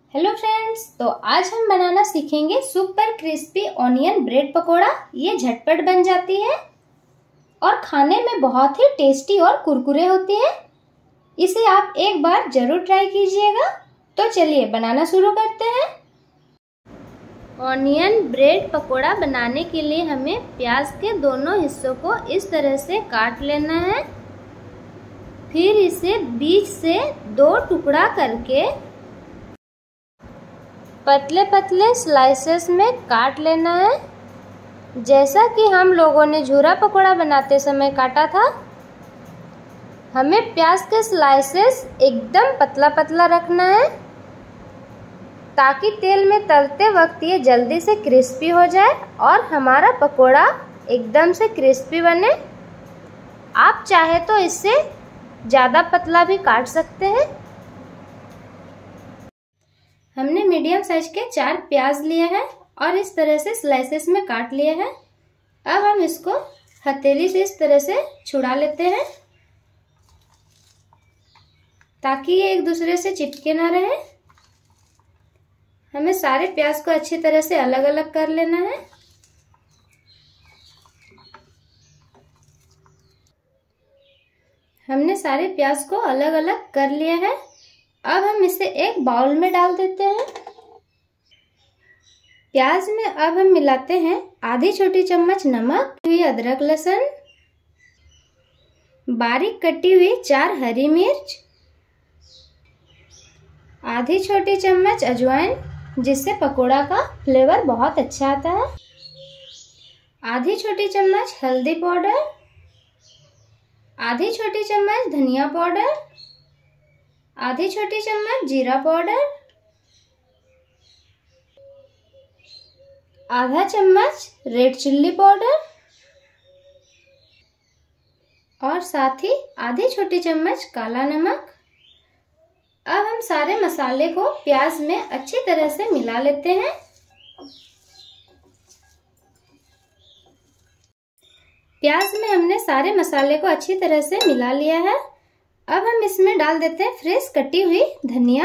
Hello friends, तो आज हम बनाना सीखेंगे super crispy onion bread pakora. ये झटपट बन जाती है और खाने में बहुत ही टेस्टी और कुरकुरे होती है। इसे आप एक बार जरूर ट्राई कीजिएगा। तो चलिए बनाना शुरू करते हैं। ऑनियन ब्रेड पकोड़ा बनाने के लिए हमें प्याज के दोनों हिस्सों को इस तरह से काट लेना है। फिर इसे बीच से 2 टुकड़ा करके पतले पतले स्लाइसेस में काट लेना है, जैसा कि हम लोगों ने झूरा पकोड़ा बनाते समय काटा था। हमें प्याज के स्लाइसेस एकदम पतला पतला रखना है ताकि तेल में तलते वक्त ये जल्दी से क्रिस्पी हो जाए और हमारा पकोड़ा एकदम से क्रिस्पी बने। आप चाहे तो इससे ज़्यादा पतला भी काट सकते हैं। हमने मीडियम साइज के 4 प्याज लिए हैं और इस तरह से स्लाइसेस में काट लिए हैं। अब हम इसको हथेली से इस तरह से छुड़ा लेते हैं ताकि ये एक दूसरे से चिपके ना रहे। हमें सारे प्याज को अच्छी तरह से अलग अलग कर लेना है। हमने सारे प्याज को अलग अलग कर लिया है। अब हम इसे एक बाउल में डाल देते हैं। प्याज में अब हम मिलाते हैं आधी छोटी चम्मच नमक, हुई अदरक लहसुन, बारीक कटी हुई 4 हरी मिर्च, आधी छोटी चम्मच अजवाइन, जिससे पकोड़ा का फ्लेवर बहुत अच्छा आता है, आधी छोटी चम्मच हल्दी पाउडर, आधी छोटी चम्मच धनिया पाउडर, आधी छोटी चम्मच जीरा पाउडर, आधा चम्मच रेड चिल्ली पाउडर और साथ ही आधी छोटी चम्मच काला नमक। अब हम सारे मसाले को प्याज में अच्छी तरह से मिला लेते हैं। प्याज में हमने सारे मसाले को अच्छी तरह से मिला लिया है। अब हम इसमें डाल देते हैं फ्रेश कटी हुई धनिया।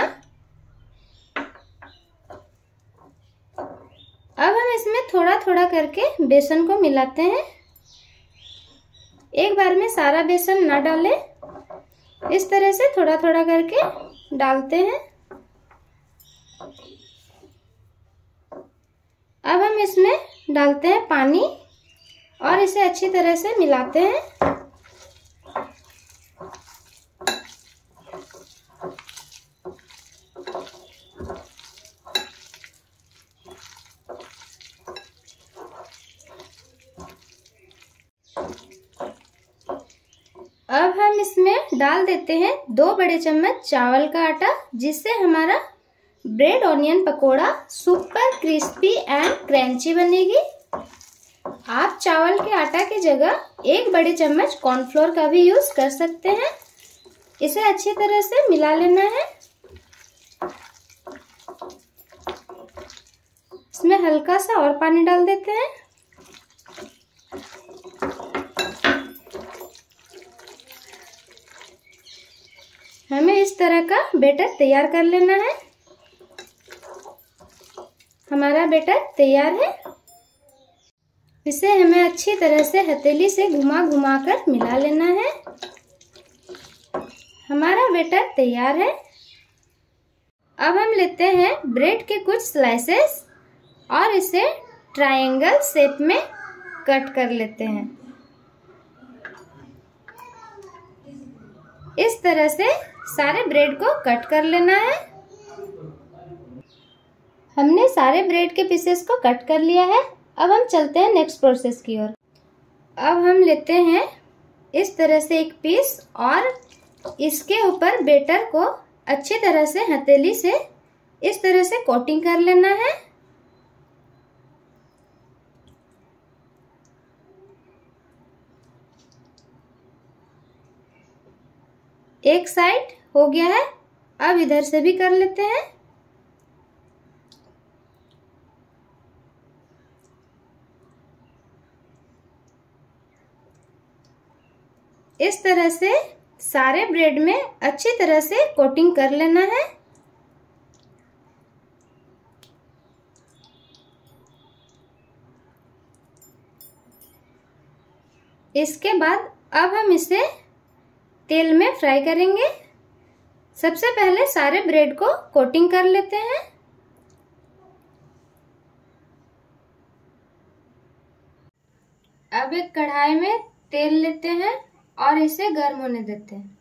अब हम इसमें थोड़ा थोड़ा करके बेसन को मिलाते हैं। एक बार में सारा बेसन ना डालें, इस तरह से थोड़ा थोड़ा करके डालते हैं। अब हम इसमें डालते हैं पानी और इसे अच्छी तरह से मिलाते हैं। अब हम इसमें डाल देते हैं 2 बड़े चम्मच चावल का आटा, जिससे हमारा bread onion pakora super crispy and crunchy बनेगी। आप चावल के आटा की जगह 1 बड़े चम्मच कॉर्नफ्लोर का भी यूज कर सकते हैं। इसे अच्छी तरह से मिला लेना है। इसमें हल्का सा और पानी डाल देते हैं। हमें इस तरह का बैटर तैयार कर लेना है। हमारा बैटर तैयार है। इसे हमें अच्छी तरह से हथेली से घुमा घुमा कर मिला लेना है। हमारा बैटर तैयार है। अब हम लेते हैं ब्रेड के कुछ स्लाइसेस और इसे ट्रायंगल शेप में कट कर लेते हैं। इस तरह से सारे ब्रेड को कट कर लेना है। हमने सारे ब्रेड के पीसेस को कट कर लिया है। अब हम चलते हैं नेक्स्ट प्रोसेस की ओर। अब हम लेते हैं इस तरह से एक पीस और इसके ऊपर बैटर को अच्छी तरह से हथेली से इस तरह से कोटिंग कर लेना है। एक साइड हो गया है। अब इधर से भी कर लेते हैं। इस तरह से सारे ब्रेड में अच्छी तरह से कोटिंग कर लेना है। इसके बाद अब हम इसे तेल में फ्राई करेंगे। सबसे पहले सारे ब्रेड को कोटिंग कर लेते हैं। अब एक कढ़ाई में तेल लेते हैं और इसे गर्म होने देते हैं।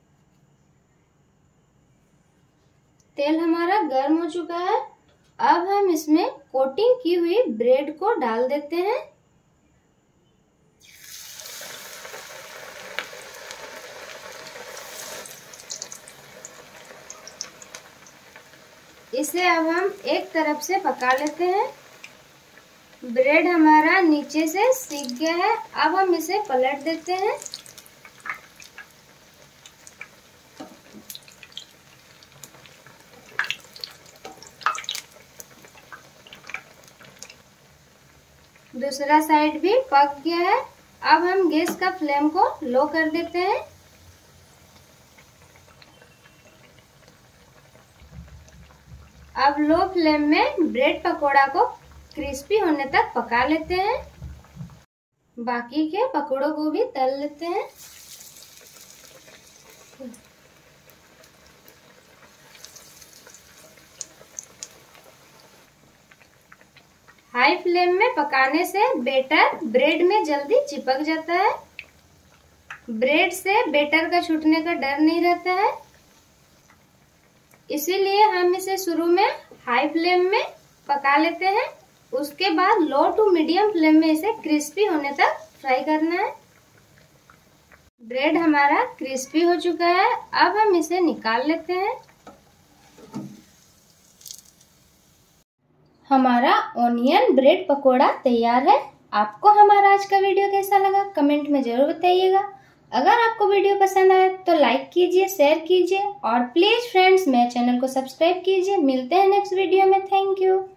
तेल हमारा गर्म हो चुका है। अब हम इसमें कोटिंग की हुई ब्रेड को डाल देते हैं। इसे अब हम एक तरफ से पका लेते हैं। ब्रेड हमारा नीचे से सीख गया है। अब हम इसे पलट देते हैं। दूसरा साइड भी पक गया है। अब हम गैस का फ्लेम को लो कर देते हैं। अब लो फ्लेम में ब्रेड पकोड़ा को क्रिस्पी होने तक पका लेते हैं। बाकी के पकोड़ों को भी तल लेते हैं। हाई फ्लेम में पकाने से बैटर ब्रेड में जल्दी चिपक जाता है। ब्रेड से बैटर का छूटने का डर नहीं रहता है। इसीलिए हम इसे शुरू में हाई फ्लेम में पका लेते हैं। उसके बाद लो टू मीडियम फ्लेम में इसे क्रिस्पी होने तक फ्राई करना है। ब्रेड हमारा क्रिस्पी हो चुका है। अब हम इसे निकाल लेते हैं। हमारा ऑनियन ब्रेड पकोड़ा तैयार है। आपको हमारा आज का वीडियो कैसा लगा कमेंट में जरूर बताइएगा। अगर आपको वीडियो पसंद आए तो लाइक कीजिए, शेयर कीजिए और प्लीज फ्रेंड्स मेरे चैनल को सब्सक्राइब कीजिए। मिलते हैं नेक्स्ट वीडियो में। Thank you.